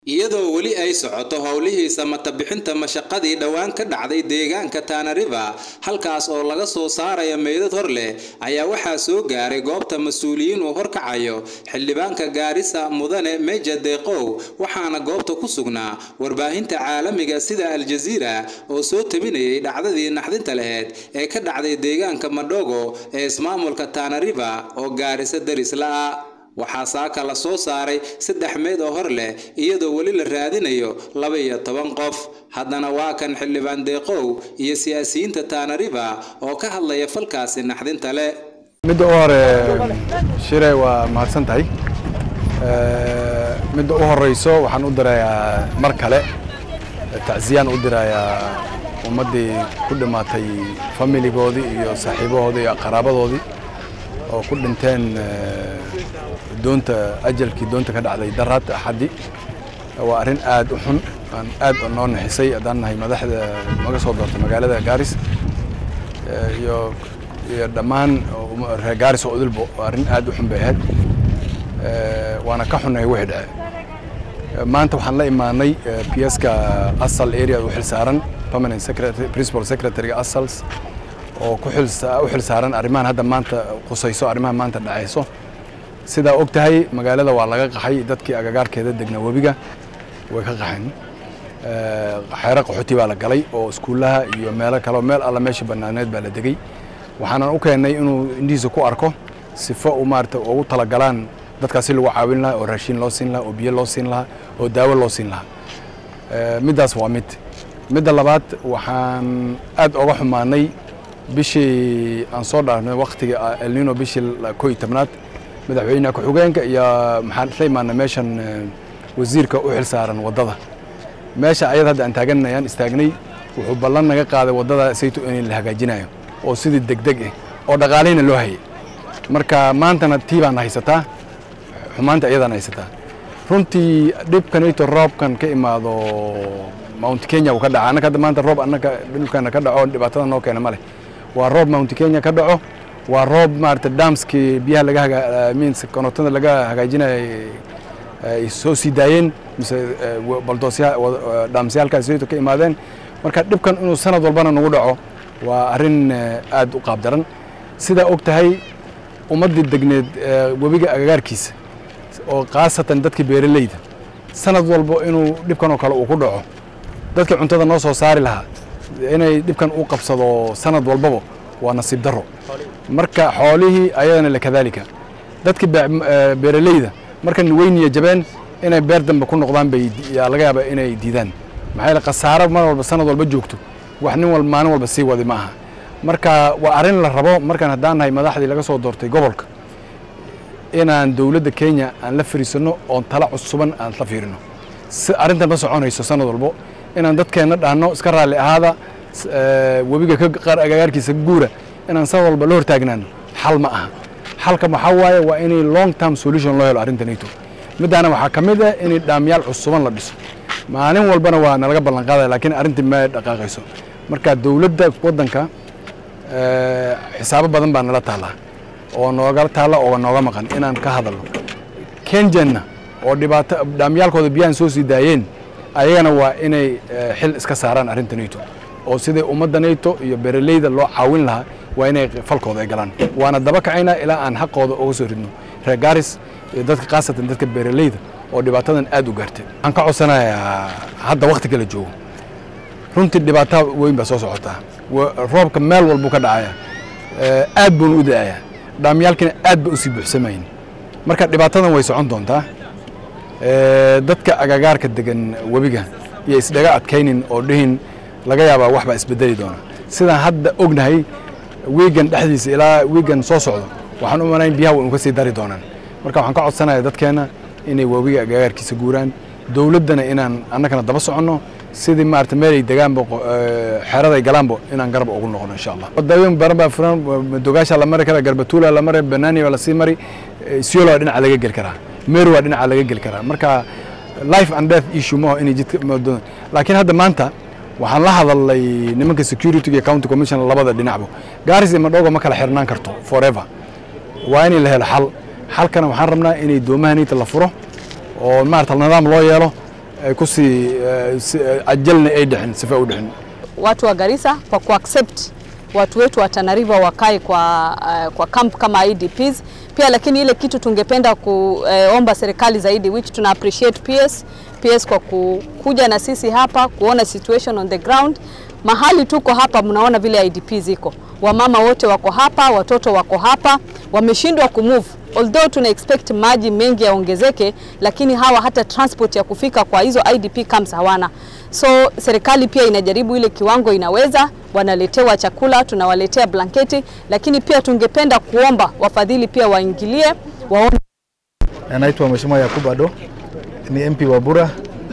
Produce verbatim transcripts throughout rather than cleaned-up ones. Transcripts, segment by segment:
iyadoo weli ay socoto howlihiisa matabixinta mashaqadii dhawaan ka dhacday deegaanka Tana River halkaas oo laga soo saarayo meydad hor leh ayaa waxaa soo gaaray goobta mas'uuliyiin oo horkacayo xildhibaanka Gaarisa mudane Meja Deeqow waxaana goobta ku sugnaa warbaahinta caalamiga sida Al Jazeera oo soo tabinayay dhacdadii naxdinta lahayd ee ka dhacday deegaanka Madogo ee ismaamulka Tana River oo Gaarisa daris la waxaa saaka la soo saaray saddex meed oo hor leh iyadoo wali la raadinayo laba iyo toban qof haddana waa kan xildhibaan Deeqow iyo siyaasiyiinta Tana River oo ka hadlaya falkaasi naxdinta leh mid oo hore shiray waa mahadsan tahay ee mid oo horeyso waxaan u dirayaa mar kale tacsiyaan u dirayaa ummadii ku dhimaatay familigoodii iyo saaxiibadoodii iyo qaraabadoodii oo ku dhinteen doonta ajalkii doonta ka dhacday daraad axadi waa arin aad u xun aan aad u noo naxisay adaan nahay madaxda maga soo doortay magaalada Gaaris iyo iyo dhamaan reer Gaaris oo udulbo arin aad u xun bay ahayd waana ka xunahay wixii dhacay maanta waxaan la imaanay P S ka asal area u xil saaran permanent secretary principal secretary asals oo ku xilsa u xil saaran arimahan hadda maanta qusayso arimahan maanta dhacayso sida ogtahay magaalada waa laga qaxay dadkii agagaarkeeda degna wabiga way ka qaxeen ee xeero qaxooti baa la galay oo iskuulaha iyo meelo kale meel alla meesha banaaneed baa la degay waxaan u keenay inuu indiisa ku arko sifo u maarta ugu tala galaan dadkaasi lagu caawin lahaa oo raashin loo siin lahaa oo biyo loo siin lahaa oo daawo loo siin lahaa ee midaas waa mid midda labaad waxaan aad uga xumaanay bishii aan soo dhaarnay waqtiga El Niño bishii koob iyo tobnaad madaxweynaha ku xigeenka iyo maxaan Slaymaan meeshan wasiirka u xil saaran wadada meesha ayada hadda aan taaganayaan istaagnay wuxuu ballan naga qaaday wadada saytu in la hagaajinayo oo sidii degdeg ah oo dhaqaaleena loo hayay marka maantana tiibaan haysataa xumaanta ayadaan haysataa runtii dhibkanayto roobkan ka imaado Mount Kenya uu ka dhacay anaka maanta roob anaka dhulkana ka dhaco dhibaatada noo keenay male waa roob Mount Kenya ka dhaco waa roob maarta damski biyaha laga haga means konotada laga hagaajinay ay soo sidaayeen mise baldoosya damsiyalka saytu ka imaadeen marka dhibkan inuu sanad walbana nagu dhaco waa arin aad u qaab daran sida ogtahay ummadii degneed wabiga agagaarkiisa oo qaasatan dadkii beeraleyda sanad walba inuu dhibkan oo kale uu ku dhaco dadka cuntada noo soo saari lahaa inay dhibkan u qabsado sanad walbaba waa nasiib daro marka xoolihii ayadana la kadalika dadka beeraleyda marka weyniya jabeen inay beer dambe ku noqdaan bay laga yaabaa inay diidaan maxay la qasaaro mar walba sanad walba joogto wax nin walba maalin walba sii wadi maaha marka waa arin la rabo markan hadaan nahay madaxdii laga soo doortay gobolka inaan dawladda Kenya aan la fariisano oo tala cusuban aan la fiirino arintan ma soconayso sanad walba inaan dadkeena dhaano iska raali ahaada wabiga ka qaar agagaarkiisa guura inaan sanad walba la hortaagnaan xal ma aha xalka waxa waaye waa in long term solution loo helo arintanayto midana waxa kamid ah in dhaamyaal cusuban la dhiso maalin walbana waa nalaga ballan qaaday laakiin arintii ma dhaqaaqayso marka dawladda wadanka ee xisaabo badan baa nala taala oo nooga taala oo nooga maqan inaan ka hadalno Kenya oo dhibaato dhaamyaalkooda biyaan soo sidaayeen ayagana waa inay xil iska saaraan arintanayto oo sidii ummadanayto iyo beeraleyda loo caawin lahaa waa inay falkooda ay galaan waana daba kacayna ilaa aan xaqooda uga soo ridno reer Gaaris iyo dadka qaasatan dadka beeraleyda oo dhibaatadan aad u gaartay aan ka codsanayaa hadda waqti kala joogo runtii dhibaato weyn ba soo socota roobka meel walba ka dhacaya aad buu u daaya dhaamyaalkina aad ba u sii buuxsamayn marka dhibaatadan way socon doontaa ee dadka agagaarka degan wabiga iyo isdhaga adkaynin oo dhihin laga yaabaa wax ba isbedeli doona sida hadda ognahay weegan dhaxdiisa ilaa weegan soo socdo waxaan u maleyn biyaha uu ka sii dari doonaan marka waxaan ka codsanayaa dadkeena inay wabiga agagaarkiisa guuraan dawladana inaan annagana daba soconno sidii maarta meel ay degaanba xeerada ay galaanba inaan garab ugu noqono insha Allah wadooyin barba furan dogaasha la mari kara garbatuula la mari banaani wala sii mari siyoolo dhinaca laga gal karaa meeru waa dhinaca laga gal karaa marka life and death issue ma in jidka laakiin hadda maanta waxaan la hadalay nimanka security iyo county commission labada dhinacba Gaaris iyo Madogo ma kala xirnaan karto forever waa in la helo xal xalkana waxaan rabnaa inay doomahanayta la furo oo maarta nidaam loo yeelo kusi ajalna ay dhixin sifa u dhixin. Watu wa Garissa kwa kuaccept watu wetu wa Tana River wakae kwa uh, kwa camp kama I D Ps pia, lakini ile kitu tungependa kuomba uh, serikali zaidi, which tuna appreciate P S P S kwa kuja na sisi hapa kuona situation on the ground. Mahali tuko hapa mnaona vile I D P ziko, wamama wote wako hapa, watoto wako hapa, wameshindwa kumove. Although tuna expect maji mengi yaongezeke, lakini hawa hata transport ya kufika kwa hizo I D P camps hawana. So serikali pia inajaribu ile kiwango inaweza, wanaletewa chakula, tunawaletea blanketi, lakini pia tungependa kuomba wafadhili pia waingilie waone. Anaitwa Mheshimiwa Yakubu Ado, ni M P wa Bura,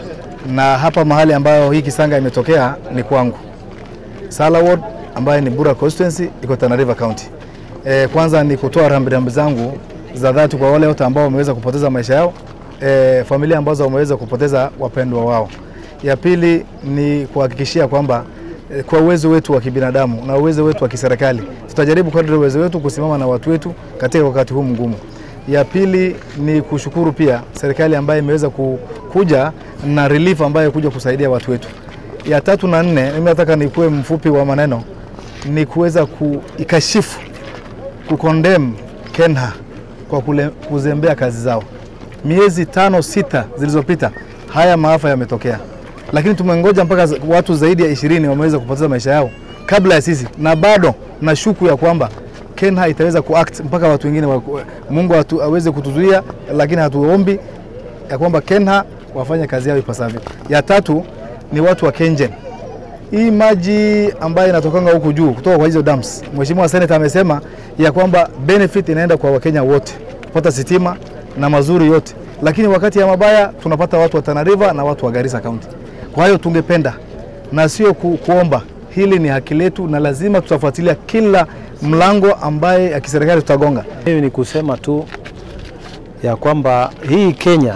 na hapa mahali ambayo hii kisanga imetokea ni kwangu. Sala Ward ambayo ni Bura constituency iko Tana River County. E, kwanza ni kutoa rambirambi zangu za dhati kwa wale wote ambao wameweza kupoteza maisha yao, e, familia ambazo wameweza kupoteza wapendwa wao. Ya pili ni kuhakikishia kwamba e, kwa uwezo wetu wa kibinadamu na uwezo wetu wa kiserikali tutajaribu kadri uwezo wetu kusimama na watu wetu katika wakati huu mgumu. Ya pili ni kushukuru pia serikali ambayo imeweza kuja na relief ambayo kuja kusaidia watu wetu. Ya tatu na nne, mimi nataka nikuwe mfupi wa maneno, ni kuweza kuikashifu kukondem Kenha kwa kule, kuzembea kazi zao. Miezi tano sita zilizopita haya maafa yametokea, lakini tumengoja mpaka watu zaidi ya ishirini wameweza kupoteza maisha yao kabla ya sisi, na bado na shuku ya kwamba Kenha itaweza kuact mpaka watu wengine wa, Mungu atu, aweze kutuzuia, lakini hatuombi ya kwamba Kenha wafanye kazi yao ipasavyo. Ya tatu ni watu wa Kengen. Hii maji ambayo inatokanga huku juu kutoka kwa hizo dams, Mheshimiwa Senator amesema ya kwamba benefit inaenda kwa Wakenya wote kupata sitima na mazuri yote, lakini wakati ya mabaya tunapata watu wa Tana River na watu wa Garissa County. Kwa hiyo tungependa na sio ku, kuomba, hili ni haki letu na lazima tutafuatilia kila mlango ambaye ya kiserikali tutagonga. Mimi ni kusema tu ya kwamba hii Kenya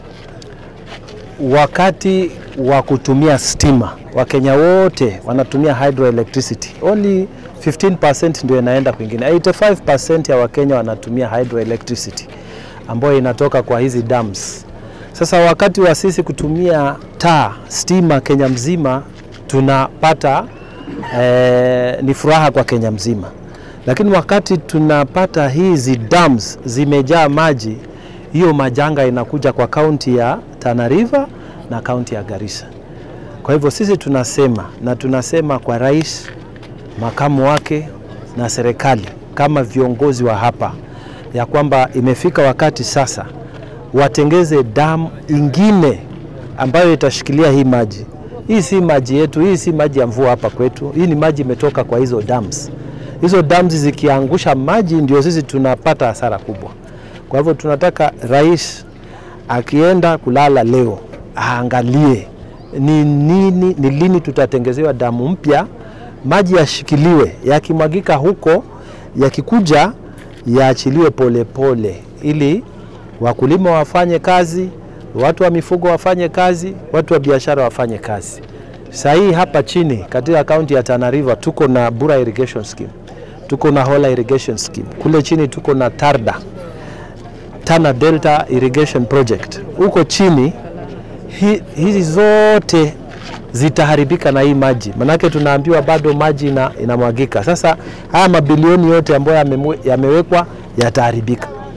wakati wa kutumia stima, Wakenya wote wanatumia hydroelectricity. Only fifteen percent ndio inaenda kwingine. eighty-five percent ya Wakenya wanatumia hydroelectricity ambayo inatoka kwa hizi dams. Sasa wakati wa sisi kutumia taa, stima Kenya mzima tunapata eh, ni furaha kwa Kenya mzima. Lakini wakati tunapata hizi dams zimejaa maji, hiyo majanga inakuja kwa kaunti ya Tana River na kaunti ya Garissa. Kwa hivyo sisi tunasema na tunasema kwa rais, makamu wake na serikali kama viongozi wa hapa ya kwamba imefika wakati sasa watengeze damu ingine ambayo itashikilia hii maji. Hii si maji yetu, hii si maji ya mvua hapa kwetu. Hii ni maji imetoka kwa hizo dams. Hizo dams zikiangusha maji ndio sisi tunapata hasara kubwa. Kwa hivyo tunataka rais akienda kulala leo aangalie ni nini, ni lini tutatengezewa damu mpya, maji yashikiliwe, yakimwagika huko yakikuja yaachiliwe pole pole, ili wakulima wafanye kazi, watu wa mifugo wafanye kazi, watu wa biashara wafanye kazi. Sahii hapa chini katika kaunti ya Tana River tuko na Bura Irrigation Scheme, tuko na Hola Irrigation Scheme, kule chini tuko na Tarda, Tana Delta Irrigation Project. Huko chini hi, hizi zote zitaharibika na hii maji. Manake tunaambiwa bado maji ina, inamwagika. Sasa haya mabilioni yote ambayo yamewekwa yataharibika.